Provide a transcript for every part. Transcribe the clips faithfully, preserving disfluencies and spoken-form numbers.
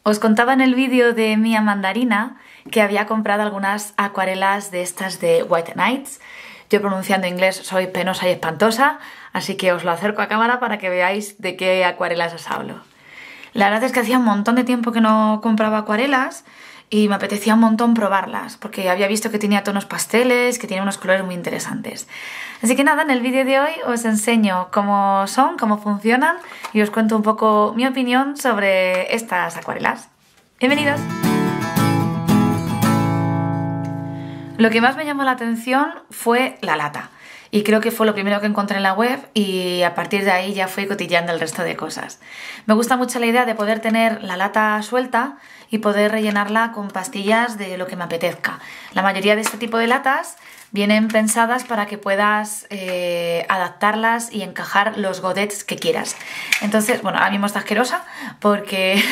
Os contaba en el vídeo de Mía Mandarina que había comprado algunas acuarelas de estas de White Nights. Yo pronunciando inglés soy penosa y espantosa, así que os lo acerco a cámara para que veáis de qué acuarelas os hablo. La verdad es que hacía un montón de tiempo que no compraba acuarelas y me apetecía un montón probarlas, porque había visto que tenía tonos pasteles, que tenía unos colores muy interesantes. Así que nada, en el vídeo de hoy os enseño cómo son, cómo funcionan y os cuento un poco mi opinión sobre estas acuarelas. ¡Bienvenidos! Lo que más me llamó la atención fue la lata. Y creo que fue lo primero que encontré en la web y a partir de ahí ya fui cotilleando el resto de cosas. Me gusta mucho la idea de poder tener la lata suelta y poder rellenarla con pastillas de lo que me apetezca. La mayoría de este tipo de latas vienen pensadas para que puedas eh, adaptarlas y encajar los godets que quieras. Entonces, bueno, ahora mismo está asquerosa porque,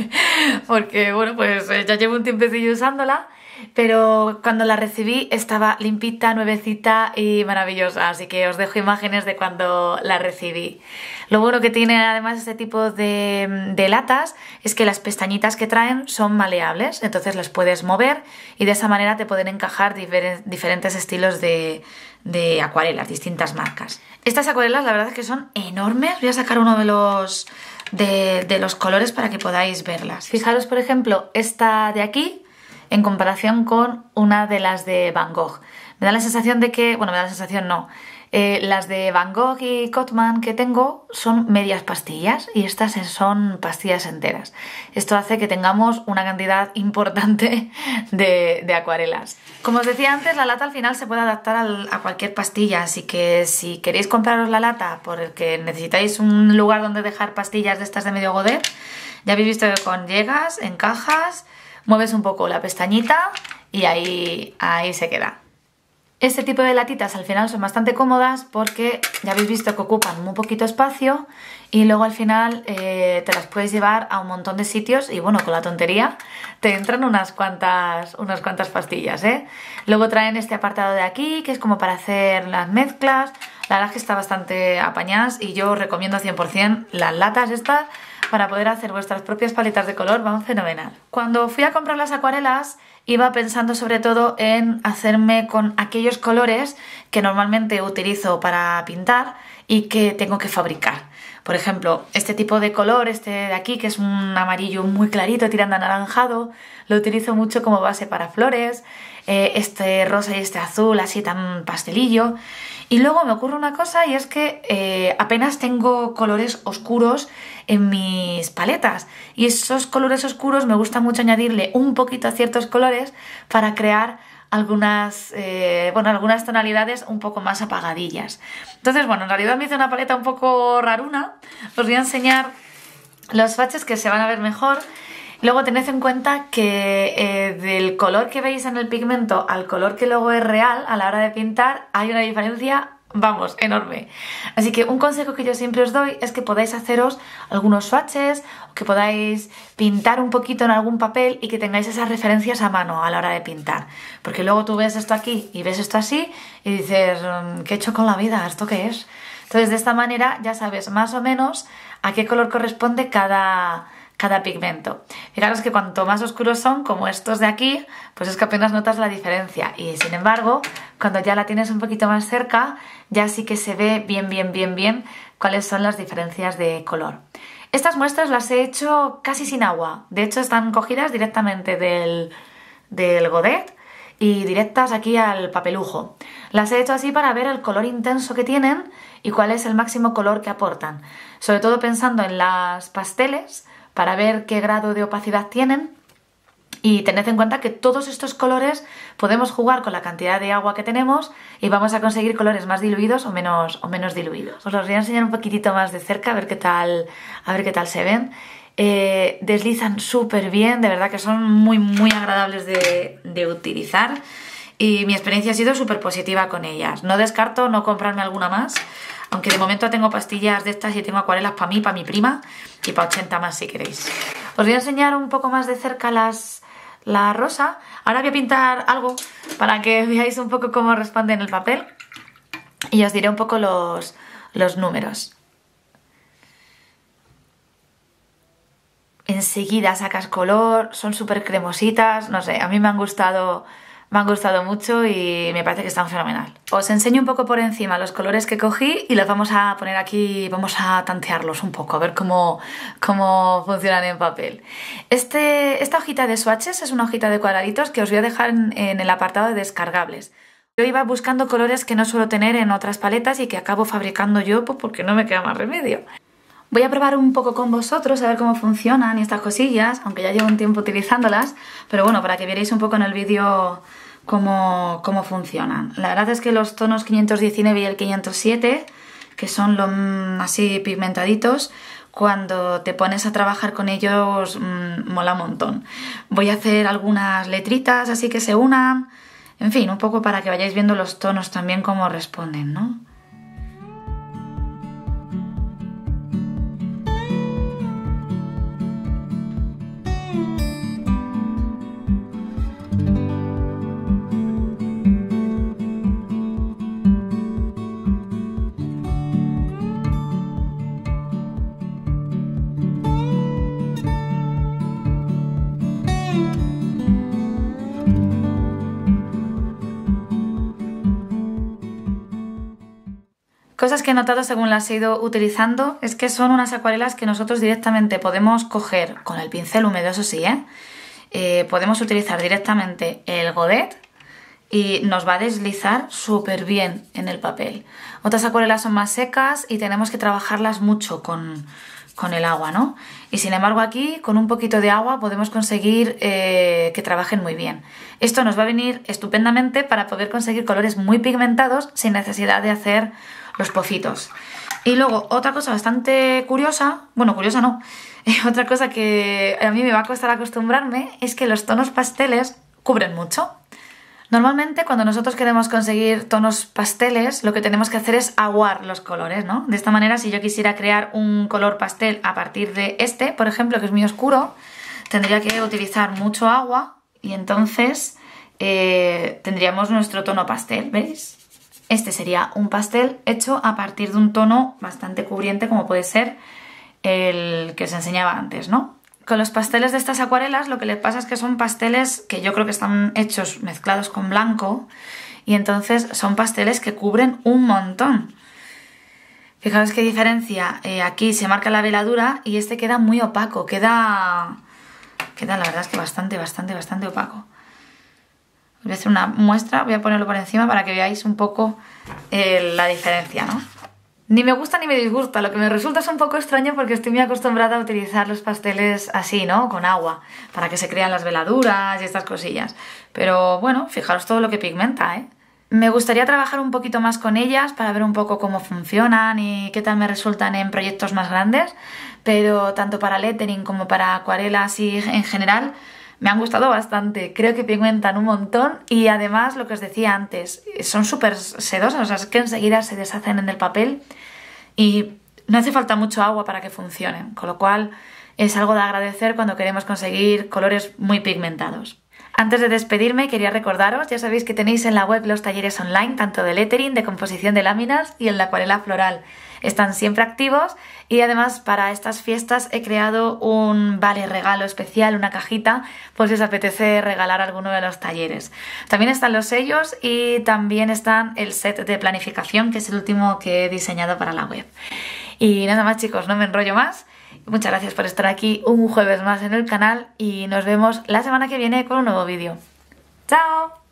porque bueno, pues ya llevo un tiempecillo usándola. Pero cuando la recibí estaba limpita, nuevecita y maravillosa, así que os dejo imágenes de cuando la recibí. Lo bueno que tiene además este tipo de, de latas es que las pestañitas que traen son maleables, entonces las puedes mover y de esa manera te pueden encajar difer diferentes estilos de, de acuarelas, distintas marcas. Estas acuarelas la verdad es que son enormes, voy a sacar uno de los, de, de los colores para que podáis verlas. Fijaros por ejemplo esta de aquí, en comparación con una de las de Van Gogh. Me da la sensación de que, bueno, me da la sensación no, eh, las de Van Gogh y Cotman que tengo son medias pastillas y estas son pastillas enteras. Esto hace que tengamos una cantidad importante de, de acuarelas. Como os decía antes, la lata al final se puede adaptar al, a cualquier pastilla, así que si queréis compraros la lata porque necesitáis un lugar donde dejar pastillas de estas de medio godet, ya habéis visto que con llegas, encajas, mueves un poco la pestañita y ahí, ahí se queda. Este tipo de latitas al final son bastante cómodas porque ya habéis visto que ocupan muy poquito espacio y luego al final eh, te las puedes llevar a un montón de sitios y bueno, con la tontería te entran unas cuantas, unas cuantas pastillas, ¿eh? Luego traen este apartado de aquí que es como para hacer las mezclas. La verdad es que está bastante apañadas y yo os recomiendo cien por cien las latas estas para poder hacer vuestras propias paletas de color, van fenomenal. Cuando fui a comprar las acuarelas iba pensando sobre todo en hacerme con aquellos colores que normalmente utilizo para pintar y que tengo que fabricar. Por ejemplo, este tipo de color, este de aquí, que es un amarillo muy clarito tirando a anaranjado, lo utilizo mucho como base para flores, eh, este rosa y este azul así tan pastelillo. Y luego me ocurre una cosa y es que eh, apenas tengo colores oscuros en mis paletas y esos colores oscuros me gusta mucho añadirle un poquito a ciertos colores para crear algunas, eh, bueno, algunas tonalidades un poco más apagadillas. Entonces, bueno, en realidad me hice una paleta un poco raruna. Os voy a enseñar los swatches que se van a ver mejor. Luego tened en cuenta que eh, del color que veis en el pigmento al color que luego es real a la hora de pintar hay una diferencia, vamos, enorme. Así que un consejo que yo siempre os doy es que podáis haceros algunos swatches, que podáis pintar un poquito en algún papel y que tengáis esas referencias a mano a la hora de pintar. Porque luego tú ves esto aquí y ves esto así y dices, ¿qué he hecho con la vida? ¿Esto qué es? Entonces de esta manera ya sabes más o menos a qué color corresponde cada... cada pigmento. Fijaros que cuanto más oscuros son, como estos de aquí, pues es que apenas notas la diferencia y sin embargo, cuando ya la tienes un poquito más cerca, ya sí que se ve bien, bien, bien, bien cuáles son las diferencias de color. Estas muestras las he hecho casi sin agua, de hecho están cogidas directamente del, del godet y directas aquí al papelujo. Las he hecho así para ver el color intenso que tienen y cuál es el máximo color que aportan, sobre todo pensando en las pasteles, para ver qué grado de opacidad tienen y tened en cuenta que todos estos colores podemos jugar con la cantidad de agua que tenemos y vamos a conseguir colores más diluidos o menos, o menos diluidos. Os los voy a enseñar un poquitito más de cerca a ver qué tal, a ver qué tal se ven. Eh, deslizan súper bien, de verdad que son muy muy agradables de, de utilizar y mi experiencia ha sido súper positiva con ellas. No descarto no comprarme alguna más, aunque de momento tengo pastillas de estas y tengo acuarelas para mí, para mi prima y para ochenta más si queréis. Os voy a enseñar un poco más de cerca las, la rosa. Ahora voy a pintar algo para que veáis un poco cómo responde en el papel y os diré un poco los, los números. enseguida sacas color, son súper cremositas, no sé, a mí me han gustado, me han gustado mucho y me parece que están fenomenal. Os enseño un poco por encima los colores que cogí y los vamos a poner aquí, vamos a tantearlos un poco, a ver cómo, cómo funcionan en papel. Este, esta hojita de swatches es una hojita de cuadraditos que os voy a dejar en, en el apartado de descargables. Yo iba buscando colores que no suelo tener en otras paletas y que acabo fabricando yo pues porque no me queda más remedio. Voy a probar un poco con vosotros a ver cómo funcionan y estas cosillas, aunque ya llevo un tiempo utilizándolas, pero bueno, para que veáis un poco en el vídeo cómo, cómo funcionan. La verdad es que los tonos quinientos diecinueve y el quinientos siete, que son los así pigmentaditos, cuando te pones a trabajar con ellos mmm, mola un montón. Voy a hacer algunas letritas así que se unan, en fin, un poco para que vayáis viendo los tonos también cómo responden, ¿no? Cosas que he notado según las he ido utilizando es que son unas acuarelas que nosotros directamente podemos coger con el pincel húmedo, eso sí, ¿eh? Eh, podemos utilizar directamente el godet y nos va a deslizar súper bien en el papel. Otras acuarelas son más secas y tenemos que trabajarlas mucho con, con el agua, ¿no? Y sin embargo aquí con un poquito de agua podemos conseguir eh, que trabajen muy bien. Esto nos va a venir estupendamente para poder conseguir colores muy pigmentados sin necesidad de hacer los pocitos. Y luego otra cosa bastante curiosa, bueno, curiosa no, otra cosa que a mí me va a costar acostumbrarme es que los tonos pasteles cubren mucho. Normalmente cuando nosotros queremos conseguir tonos pasteles lo que tenemos que hacer es aguar los colores, ¿no? De esta manera si yo quisiera crear un color pastel a partir de este, por ejemplo, que es muy oscuro, tendría que utilizar mucho agua y entonces eh, tendríamos nuestro tono pastel, ¿veis? Este sería un pastel hecho a partir de un tono bastante cubriente como puede ser el que os enseñaba antes, ¿no? Con los pasteles de estas acuarelas lo que les pasa es que son pasteles que yo creo que están hechos mezclados con blanco y entonces son pasteles que cubren un montón. Fijaos qué diferencia, eh, aquí se marca la veladura y este queda muy opaco, queda, queda la verdad es que bastante, bastante, bastante opaco. Voy a hacer una muestra, voy a ponerlo por encima para que veáis un poco eh, la diferencia, ¿no? Ni me gusta ni me disgusta, lo que me resulta es un poco extraño porque estoy muy acostumbrada a utilizar los pasteles así, ¿no? Con agua, para que se crean las veladuras y estas cosillas. Pero bueno, fijaros todo lo que pigmenta, ¿eh? Me gustaría trabajar un poquito más con ellas para ver un poco cómo funcionan y qué tal me resultan en proyectos más grandes, pero tanto para lettering como para acuarelas y en general me han gustado bastante, creo que pigmentan un montón y además lo que os decía antes, son súper sedosas, o sea, es que enseguida se deshacen en el papel y no hace falta mucho agua para que funcionen, con lo cual es algo de agradecer cuando queremos conseguir colores muy pigmentados. Antes de despedirme quería recordaros, ya sabéis que tenéis en la web los talleres online, tanto de lettering, de composición de láminas y el de acuarela floral. Están siempre activos y además para estas fiestas he creado un vale regalo especial, una cajita, por si os apetece regalar alguno de los talleres. También están los sellos y también están el set de planificación, que es el último que he diseñado para la web. Y nada más chicos, no me enrollo más. Muchas gracias por estar aquí un jueves más en el canal y nos vemos la semana que viene con un nuevo vídeo. ¡Chao!